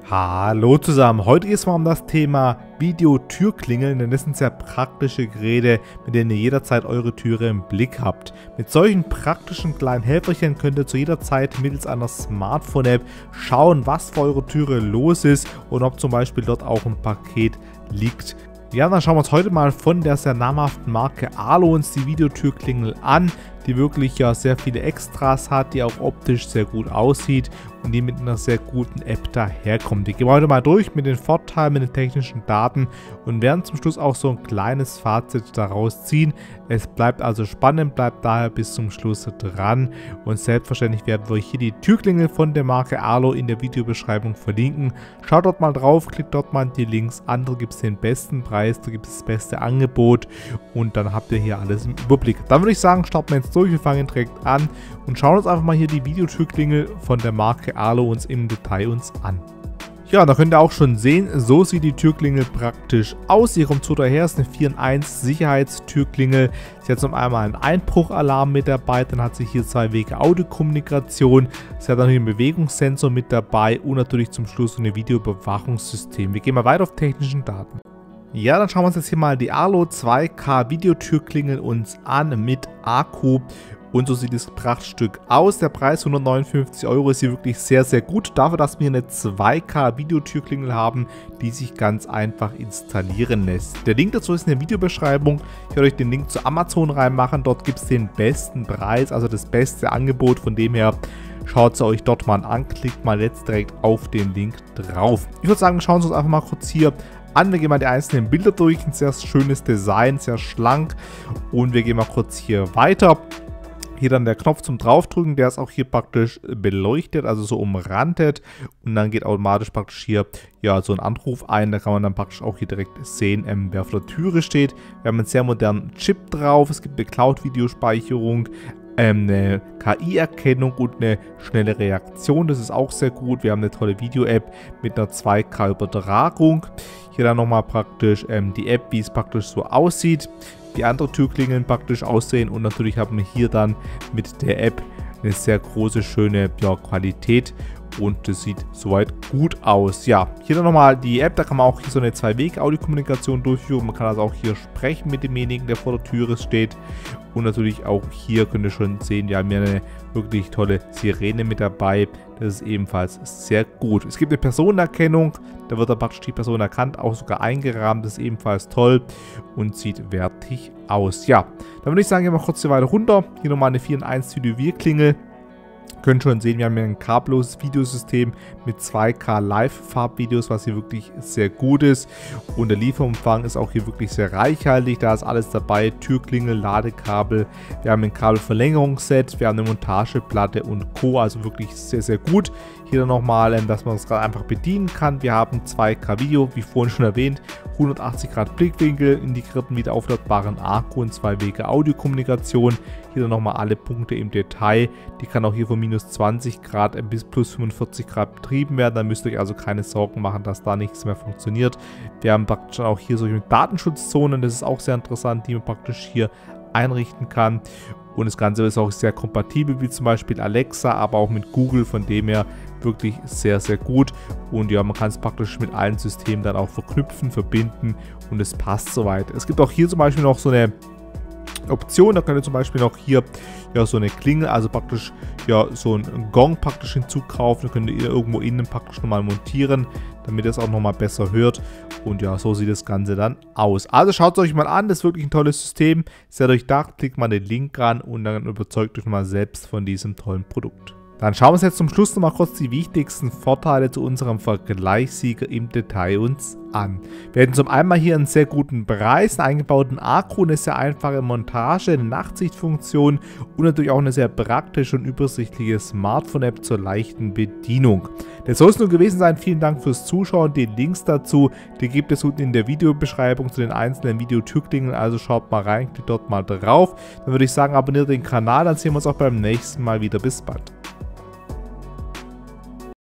Hallo zusammen, heute geht es mal um das Thema Videotürklingeln, denn das sind sehr praktische Geräte, mit denen ihr jederzeit eure Türe im Blick habt. Mit solchen praktischen kleinen Helferchen könnt ihr zu jeder Zeit mittels einer Smartphone-App schauen, was vor eurer Türe los ist und ob zum Beispiel dort auch ein Paket liegt. Ja, dann schauen wir uns heute mal von der sehr namhaften Marke Arlo uns die Videotürklingel an, die wirklich ja sehr viele Extras hat, die auch optisch sehr gut aussieht und die mit einer sehr guten App daherkommt. Die gehen wir heute mal durch mit den Vorteilen, mit den technischen Daten und werden zum Schluss auch so ein kleines Fazit daraus ziehen. Es bleibt also spannend, bleibt daher bis zum Schluss dran und selbstverständlich werden wir euch hier die Türklingel von der Marke Arlo in der Videobeschreibung verlinken. Schaut dort mal drauf, klickt dort mal die Links an, da gibt es den besten Preis, da gibt es das beste Angebot und dann habt ihr hier alles im Überblick. Dann würde ich sagen, starten wir jetzt durch, wir fangen direkt an und schauen uns einfach mal hier die Videotürklingel von der Marke Arlo uns im Detail an. Ja, da könnt ihr auch schon sehen, so sieht die Türklingel praktisch aus. Hier kommt so daher, ist eine 4-in-1 Sicherheitstürklingel. Sie hat zum einmal einen Einbruchalarm mit dabei, dann hat sie hier 2 Wege Audiokommunikation. Sie hat dann hier einen Bewegungssensor mit dabei und natürlich zum Schluss eine Videoüberwachungssystem. Wir gehen mal weiter auf technischen Daten. Ja, dann schauen wir uns jetzt hier mal die Arlo 2K Videotürklingel uns an mit Akku. Und so sieht das Prachtstück aus. Der Preis 159 € ist hier wirklich sehr, sehr gut. Dafür, dass wir eine 2K Videotürklingel haben, die sich ganz einfach installieren lässt. Der Link dazu ist in der Videobeschreibung. Ich werde euch den Link zu Amazon reinmachen. Dort gibt es den besten Preis, also das beste Angebot. Von dem her schaut es euch dort mal an. Klickt mal jetzt direkt auf den Link drauf. Ich würde sagen, schauen wir uns einfach mal kurz hier an. Wir gehen mal die einzelnen Bilder durch. Ein sehr schönes Design, sehr schlank. Und wir gehen mal kurz hier weiter. Hier dann der Knopf zum Draufdrücken, der ist auch hier praktisch beleuchtet, also so umrandet. Und dann geht automatisch praktisch hier ja so ein Anruf ein. Da kann man dann praktisch auch hier direkt sehen, wer vor der Türe steht. Wir haben einen sehr modernen Chip drauf. Es gibt eine Cloud-Videospeicherung, eine KI-Erkennung und eine schnelle Reaktion. Das ist auch sehr gut. Wir haben eine tolle Video-App mit einer 2K-Übertragung. Hier dann nochmal praktisch die App, wie es praktisch so aussieht. Die andere Türklingeln praktisch aussehen und natürlich haben wir hier dann mit der App eine sehr große, schöne Qualität und das sieht soweit gut aus. Ja, hier dann nochmal die App, da kann man auch hier so eine 2-Weg-Audiokommunikation durchführen. Man kann also auch hier sprechen mit demjenigen, der vor der Türe steht. Und natürlich auch hier könnt ihr schon sehen, wir haben hier eine wirklich tolle Sirene mit dabei. Das ist ebenfalls sehr gut. Es gibt eine Personenerkennung, da wird dann praktisch die Person erkannt, auch sogar eingerahmt. Das ist ebenfalls toll und sieht wertig aus. Ja, dann würde ich sagen, gehen wir kurz hier weiter runter. Hier nochmal eine 4-in-1 Videowirklingel. Könnt schon sehen, wir haben hier ein kabelloses Videosystem mit 2K Live-Farbvideos, was hier wirklich sehr gut ist. Und der Lieferumfang ist auch hier wirklich sehr reichhaltig. Da ist alles dabei: Türklingel, Ladekabel. Wir haben ein Kabelverlängerungsset, wir haben eine Montageplatte und Co. Also wirklich sehr, sehr gut. Hier dann nochmal, dass man es gerade einfach bedienen kann. Wir haben 2K Video, wie vorhin schon erwähnt, 180 Grad Blickwinkel, integrierten wieder aufladbaren Akku und 2 Wege Audiokommunikation. Hier dann nochmal alle Punkte im Detail. Die kann auch hier von minus 20 Grad bis plus 45 Grad betrieben werden. Da müsst ihr euch also keine Sorgen machen, dass da nichts mehr funktioniert. Wir haben praktisch auch hier solche Datenschutzzonen. Das ist auch sehr interessant, die man praktisch hier einrichten kann. Und das Ganze ist auch sehr kompatibel, wie zum Beispiel Alexa, aber auch mit Google, von dem her wirklich sehr, sehr gut. Und ja, man kann es praktisch mit allen Systemen dann auch verknüpfen, verbinden und es passt soweit. Es gibt auch hier zum Beispiel noch so eine Option, da könnt ihr zum Beispiel noch hier ja so eine Klingel, also praktisch ja so ein Gong praktisch hinzukaufen. Da könnt ihr irgendwo innen praktisch nochmal montieren, damit ihr es auch nochmal besser hört. Und ja, so sieht das Ganze dann aus. Also schaut es euch mal an, das ist wirklich ein tolles System, sehr durchdacht. Klickt mal den Link ran und dann überzeugt euch mal selbst von diesem tollen Produkt. Dann schauen wir uns jetzt zum Schluss noch mal kurz die wichtigsten Vorteile zu unserem Vergleichssieger im Detail uns an. Wir hätten zum einen hier einen sehr guten Preis, einen eingebauten Akku, eine sehr einfache Montage, eine Nachtsichtfunktion und natürlich auch eine sehr praktische und übersichtliche Smartphone-App zur leichten Bedienung. Das soll es nun gewesen sein. Vielen Dank fürs Zuschauen. Die Links dazu, die gibt es unten in der Videobeschreibung zu den einzelnen Videotürklingeln. Also schaut mal rein, klickt dort mal drauf. Dann würde ich sagen, abonniert den Kanal, dann sehen wir uns auch beim nächsten Mal wieder. Bis bald.